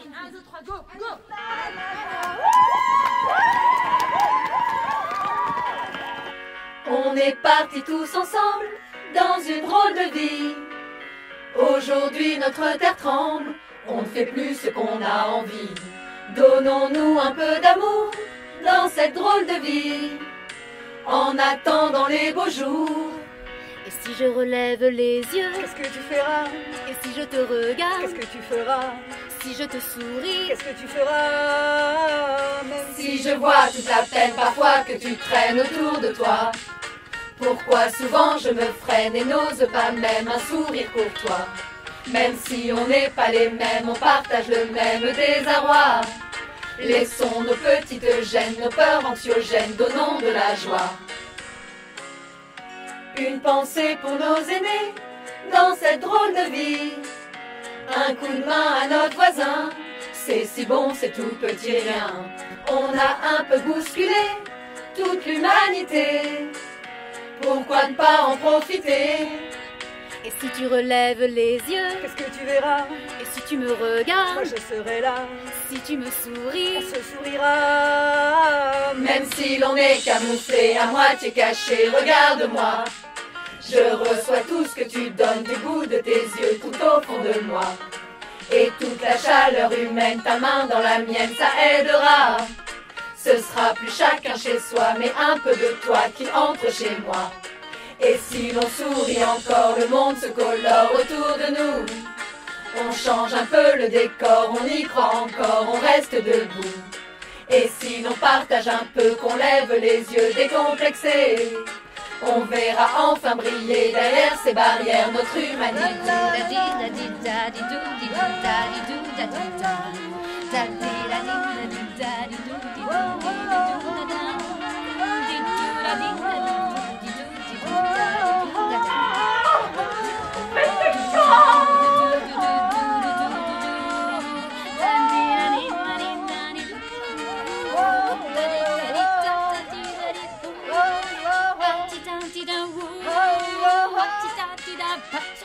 1, 2, 3, go, go. On est partis tous ensemble dans une drôle de vie. Aujourd'hui notre terre tremble, on ne fait plus ce qu'on a envie. Donnons-nous un peu d'amour dans cette drôle de vie, en attendant les beaux jours. Et si je relève les yeux, qu'est-ce que tu feras? Et si je te regarde, qu'est-ce que tu feras? Si je te souris, qu'est-ce que tu feras? Même si je vois toute la peine parfois que tu traînes autour de toi, pourquoi souvent je me freine et n'ose pas même un sourire courtois? Même si on n'est pas les mêmes, on partage le même désarroi. Laissons nos petites gênes, nos peurs anxiogènes, donnons de la joie. Une pensée pour nos aînés dans cette drôle de vie. Un coup de main à notre voisin, c'est si bon, c'est tout petit rien. On a un peu bousculé toute l'humanité, pourquoi ne pas en profiter? Et si tu relèves les yeux, qu'est-ce que tu verras? Et si tu me regardes, moi je serai là. Si tu me souris, on se sourira. Même si l'on est camouflé, à moitié caché, regarde-moi. Je reçois tout ce que tu donnes du bout de tes yeux tout au fond de moi. Et toute la chaleur humaine, ta main dans la mienne, ça aidera. Ce sera plus chacun chez soi, mais un peu de toi qui entre chez moi. Et si l'on sourit encore, le monde se colore autour de nous. On change un peu le décor, on y croit encore, on reste debout. Et si l'on partage un peu, qu'on lève les yeux décomplexés, on verra enfin briller derrière ces barrières notre humanité. da